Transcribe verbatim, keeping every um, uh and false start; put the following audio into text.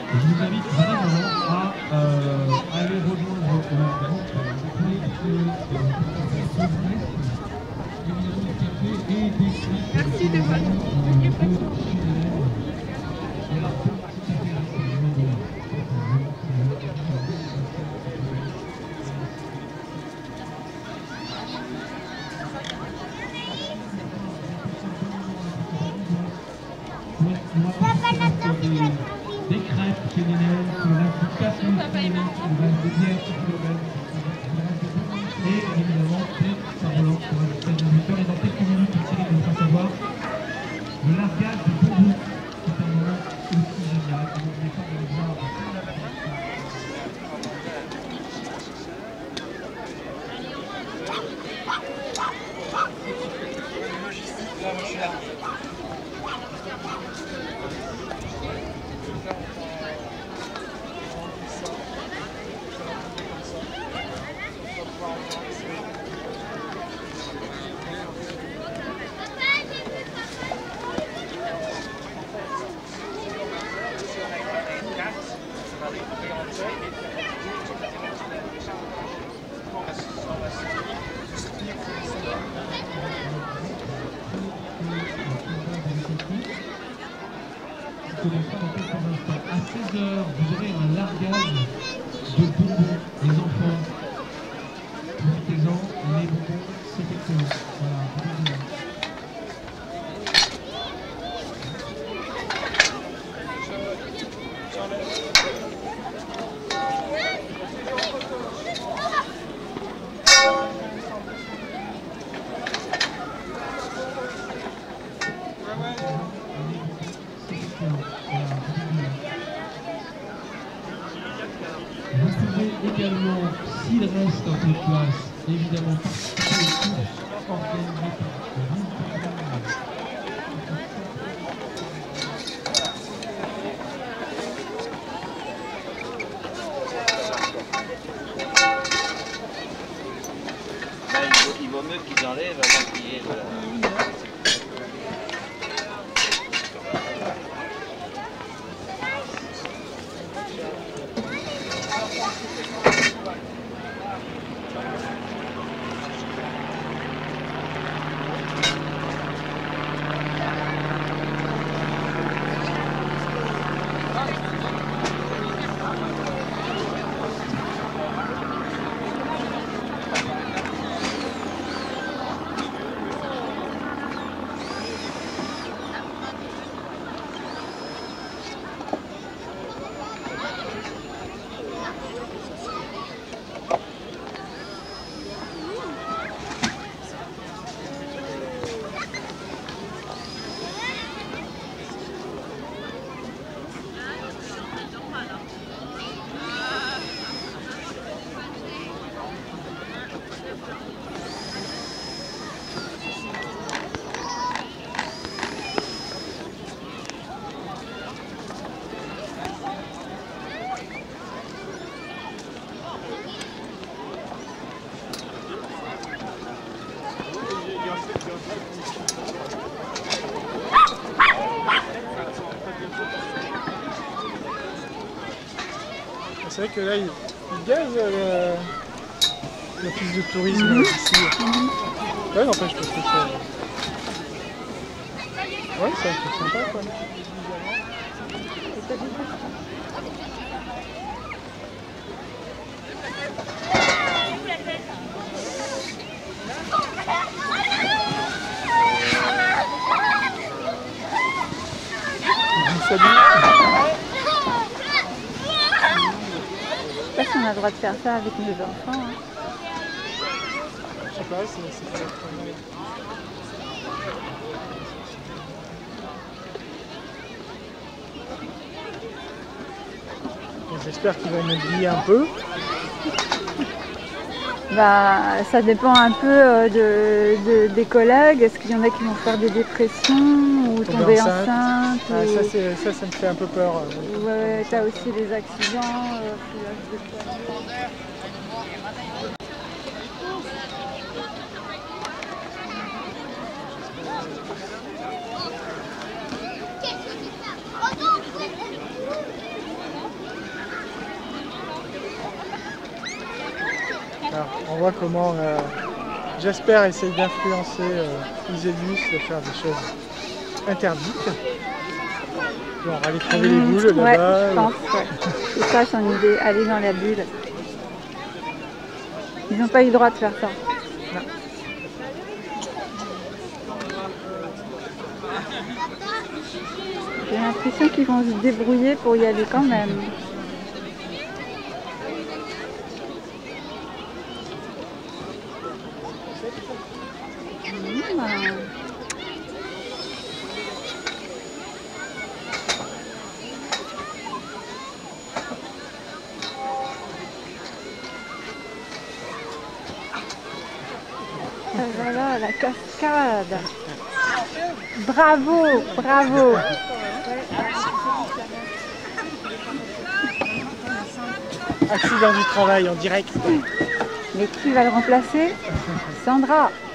je vous invite vraiment à euh, aller rejoindre leur groupe Merci de votre... Des crêpes chez Nénéon, il reste du café, il reste des bières, et évidemment, c'est ça relance pour jusqu'à dix-huit heures. Et dans quelques minutes, Thierry va vous faire savoir le largage de bonbons. C'est un moment aussi génial. Et n'oubliez pas de le voir. Là, moi je suis là. À seize heures, vous aurez un largage de bonbons, les enfants. Profitez-en, les bonbons, c'est excellent. Voilà, profitez-en. Vous pouvez également, s'il reste un peu de place, évidemment participer aux courses organisées par vous. Il vaut mieux qu'ils enlèvent avant qu'il y ait de la... C'est vrai que là, il, il gaze euh, l'office de tourisme mm -hmm. ici. Mm -hmm. Ouais, n'empêche, je trouve que c'est... Ouais, c'est un truc sympa, quoi. Salut. Je sais pas si on a le droit de faire ça avec nos enfants. Hein. Je sais pas, c'est pas très bien. J'espère qu'il va nous griller un peu. Bah, ça dépend un peu de, de, des collègues. Est-ce qu'il y en a qui vont faire des dépressions ou tomber enceinte, enceinte ah, et... ça, ça, ça me fait un peu peur. Ouais, t'as aussi les accidents. Euh, Alors, on voit comment euh, Jasper essaye d'influencer euh, Iselius de faire des choses interdites. Genre aller trouver les boules là-bas. Ouais, je ou- pense, ouais. C'est ça son idée, aller dans la bulle. Ils n'ont pas eu le droit de faire ça. Non. J'ai l'impression qu'ils vont se débrouiller pour y aller quand même. Mmh. Et voilà la cascade. Bravo, bravo. Accident du travail en direct. Mais qui va le remplacer? Sandra.